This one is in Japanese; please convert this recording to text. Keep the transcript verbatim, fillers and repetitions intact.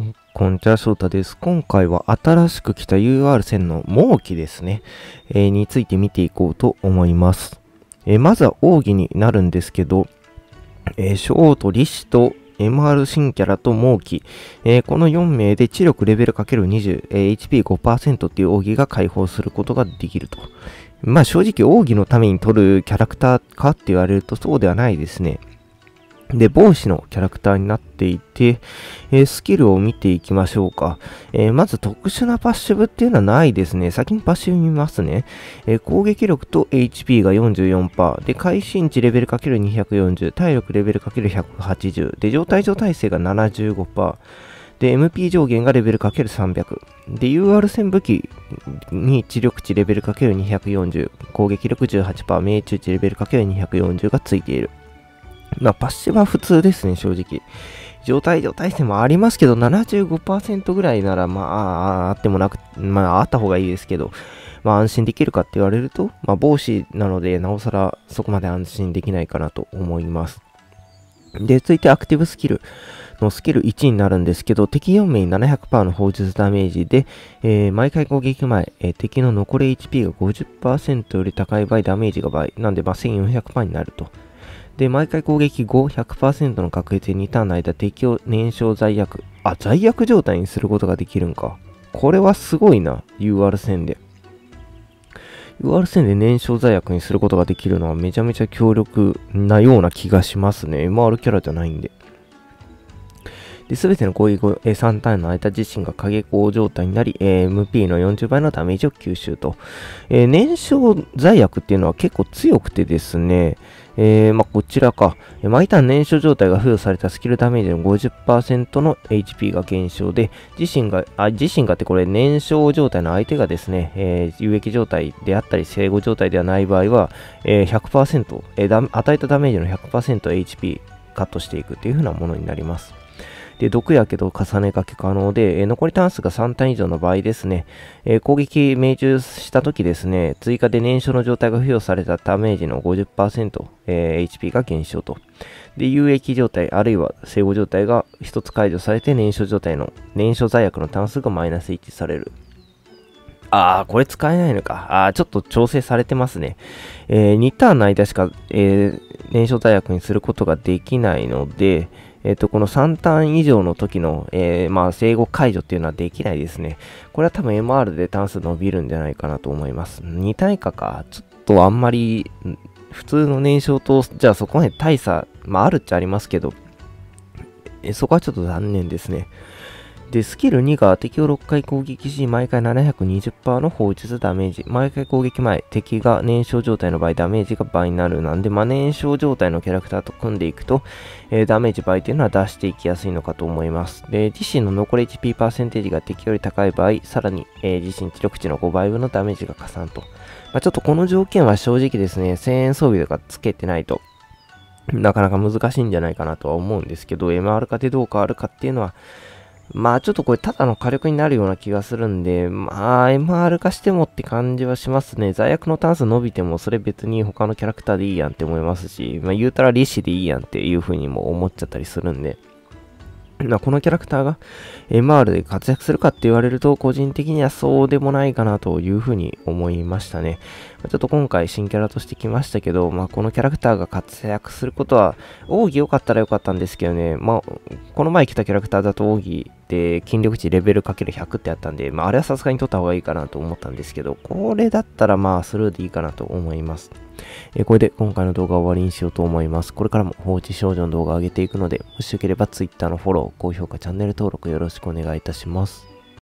こんにちは、翔太です。今回は新しく来た ユーアール 線の毛機ですね、えー、について見ていこうと思います。えー、まずは奥義になるんですけど、えー、ショート、リシと エムアール 新キャラと毛機、えー、このよん名で知力レベル かけるにじゅう、えー、エイチピーごパーセント っていう奥義が解放することができると。まあ正直奥義のために取るキャラクターかって言われるとそうではないですね。で、帽子のキャラクターになっていて、えー、スキルを見ていきましょうか。えー、まず特殊なパッシブっていうのはないですね。先にパッシブ見ますね。えー、攻撃力と エイチピー が よんじゅうよんパーセント。で、会心値レベル かけるにひゃくよんじゅう。体力レベル かけるひゃくはちじゅう。で、状態上耐性が ななじゅうごパーセント。で、エムピー 上限がレベル かけるさんびゃく。で、ユーアール 戦武器に知力値レベル かけるにひゃくよんじゅう。攻撃力 じゅうはちパーセント。命中値レベル かけるにひゃくよんじゅう がついている。まあ、パッシブは普通ですね、正直。状態上耐性もありますけど、ななじゅうごパーセント ぐらいなら、まあ、あってもなく、まあ、あった方がいいですけど、まあ、安心できるかって言われると、まあ、帽子なので、なおさらそこまで安心できないかなと思います。で、続いてアクティブスキルのスキルいちになるんですけど、敵よん名に ななひゃくパーセント の砲術ダメージで、えー、毎回攻撃前、えー、敵の残り エイチピー が ごじゅっパーセント より高い場合、ダメージが倍。なんで、まあ、せんよんひゃくパーセント になると。で、毎回攻撃後、ひゃくパーセント の確率でにターンの間、敵を燃焼罪悪。あ、罪悪状態にすることができるんか。これはすごいな。ユーアール 戦で。ユーアール 戦で燃焼罪悪にすることができるのはめちゃめちゃ強力なような気がしますね。エムアール キャラじゃないんで。で、すべての攻撃後、えー、さんターンの間自身が影光状態になり、えー、エムピー のよんじゅうばいのダメージを吸収と。えー、燃焼罪悪っていうのは結構強くてですね、えー、まあ、こちらか。毎ターン燃焼状態が付与されたスキルダメージの ごじゅっパーセント の エイチピー が減少で、自身が、あ、自身がってこれ燃焼状態の相手がですね、えー、有益状態であったり、生後状態ではない場合は、えー、ひゃくパーセント、えー、与えたダメージの ひゃくパーセントエイチピー カットしていくという風なものになります。で、毒やけど重ね掛け可能で、えー、残りターン数がさんターン以上の場合ですね、えー、攻撃命中した時ですね、追加で燃焼の状態が付与されたダメージの ごじゅっパーセント、えー、エイチピー が減少と。で、有益状態、あるいは生後状態がひとつ解除されて、燃焼状態の、燃焼罪悪のターン数がマイナスいちされる。あー、これ使えないのか。あー、ちょっと調整されてますね。えー、にターンの間しか、えー、燃焼罪悪にすることができないので、えっと、このさんターン以上の時の、えー、まあ、生後解除っていうのはできないですね。これは多分 エムアール でターン数伸びるんじゃないかなと思います。にターン以下か。ちょっとあんまり、普通の燃焼と、じゃあそこまで大差、まあ、あるっちゃありますけど、えそこはちょっと残念ですね。で、スキルにが敵をろっかい攻撃し、毎回 ななひゃくにじゅっパーセント の砲術ダメージ。毎回攻撃前、敵が燃焼状態の場合、ダメージが倍になる。なんで、まあ、燃焼状態のキャラクターと組んでいくと、えー、ダメージ倍というのは出していきやすいのかと思います。で、自身の残り エイチピー パーセンテージが敵より高い場合、さらに、えー、自身知力値のごばいぶんのダメージが加算と。まあ、ちょっとこの条件は正直ですね、せんえん装備とかつけてないと、なかなか難しいんじゃないかなとは思うんですけど、エムアール 化でどう変わるかっていうのは、まあちょっとこれただの火力になるような気がするんで、まあ エムアール 化してもって感じはしますね。罪悪のターン数伸びてもそれ別に他のキャラクターでいいやんって思いますし、まあ言うたらリシでいいやんっていう風にも思っちゃったりするんで、まあこのキャラクターが エムアール で活躍するかって言われると個人的にはそうでもないかなという風に思いましたね。ちょっと今回新キャラとして来ましたけど、まあこのキャラクターが活躍することは奥義良かったら良かったんですけどね、まあこの前来たキャラクターだと奥義で筋力値レベル かけるひゃく ってあったんで、まああれはさすがに取った方がいいかなと思ったんですけど、これだったらまあスルーでいいかなと思います。えー、これで今回の動画を終わりにしようと思います。これからも放置少女の動画を上げていくので、もしよければ Twitter のフォロー、高評価、チャンネル登録よろしくお願いいたします。